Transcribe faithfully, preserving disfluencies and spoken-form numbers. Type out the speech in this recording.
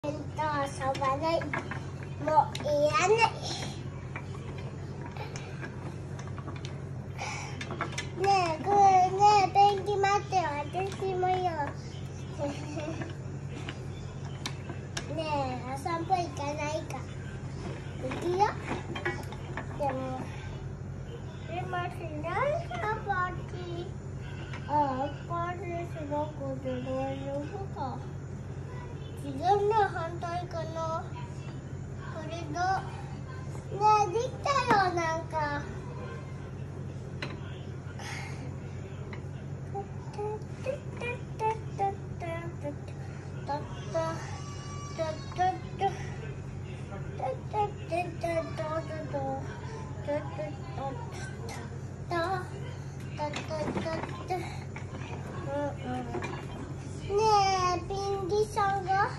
と遊ばない。もういらない。ねえ、これねえ、ペンギン待ってよ。私もよ。ねえ、お散歩行かないか。行くよ。でも、でもしないか、パーティー。ああ、パーティーしなくて大丈夫か。自分の反対かな。これど、ねえ、できたよ、なんか。ねえ、ペンギンさんが